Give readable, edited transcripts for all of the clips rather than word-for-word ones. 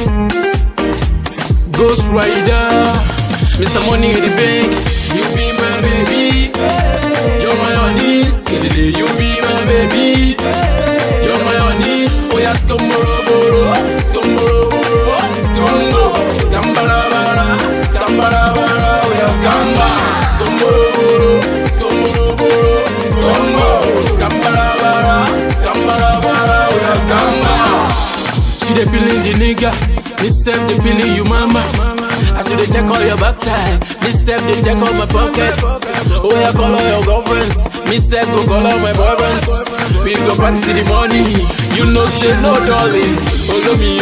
Ghost Rider, Mr. Money in the bank. You be my baby, you're my honey. You be my baby, you're my honey. Oh yeah, skomboroboro, skomboroboro, skombo, skambarabara, skambarabara. Oh yeah, skamba, skomboroboro, skomboroboro, skombo, skambarabara, skambarabara. Oh yeah, skamba. She dey feeling the nigga, me self dey feeling you mama. I see they check all your backside, me self they check all my pockets. Oh yeah, call all your girlfriends, me self go call all my boyfriends. We go party till the morning, you know say no darling. Follow me,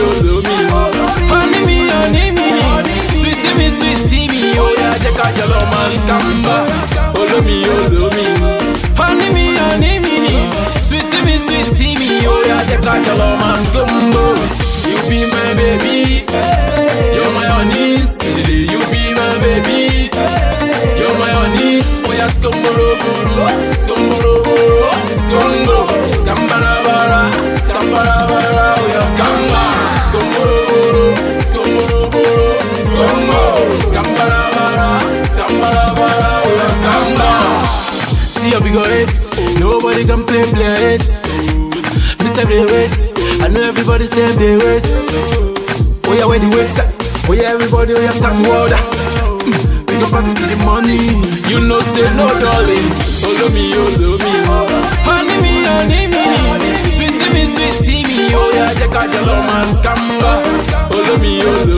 honey me, sweetie me. Oh yeah, check out your love man scamba. Follow me, honey me, sweetie me. Oh yeah, check out your love man scamba. You be my baby, you're my honey. You be my baby, you're my honey. Oh yeah, skomboroboro, skomboroboro, skombo, skambarabara, skambarabara. Oh yeah, skamba, skomboroboro, skomboroboro, skombo, skambarabara, skambarabara. Oh yeah, skamba. See how we got it, nobody can play it. Me say they wait, I know everybody say they wait. Oh yeah, where the wait? Oh yeah, everybody, oh yeah, start to order. We go party to the money. You know, say no, darling. Follow me, honey me, sweetie me. Oh yeah, check out your love man scamba. Follow me,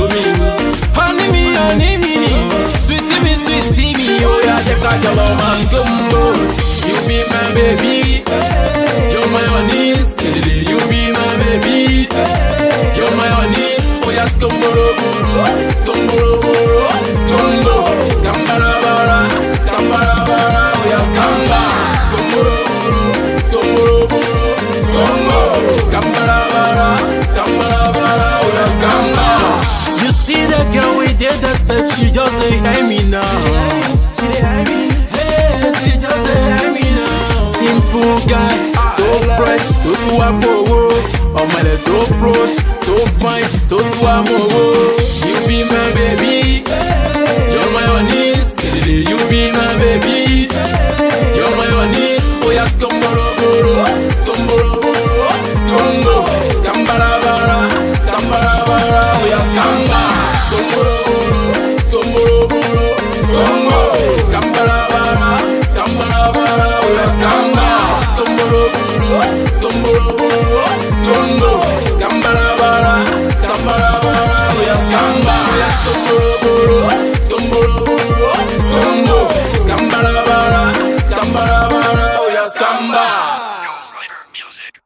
honey me, sweetie me. Oh yeah, check out your love man scamba. You be my baby, you're my honey. You be my baby, you're my honey. Oh yeah, skomboroboro, skomboroboro, skombo, skambarabara, skambarabara. Oh yeah, skamba, skomboroboro, skomboroboro, skombo, skambarabara, skambarabara. Oh yeah, skamba. You see that girl we did that said she just dey hide me now. She dey hide me. Hey, she just dey hide me now. Simple guy, too fresh, too wapo. Oh my love, too fresh, too fine, too wapo. You be my baby, you're my honey. You be my baby, you're my honey. Oh yeah, skomboroboro, skomboroboro, skombo, skambarabara, skambarabara. Oh yeah, skamba, skomboroboro, skomboroboro, skombo, skambarabara, skambarabara. Oh yeah, skamba, skomboroboro, skomboroboro, skombo, skambarabara, skambarabara. Oh yeah, skamba, skomboroboro, skomboroboro, skombo, skambarabara, skambarabara. Oh yeah, skamba. Ghost Rider Music.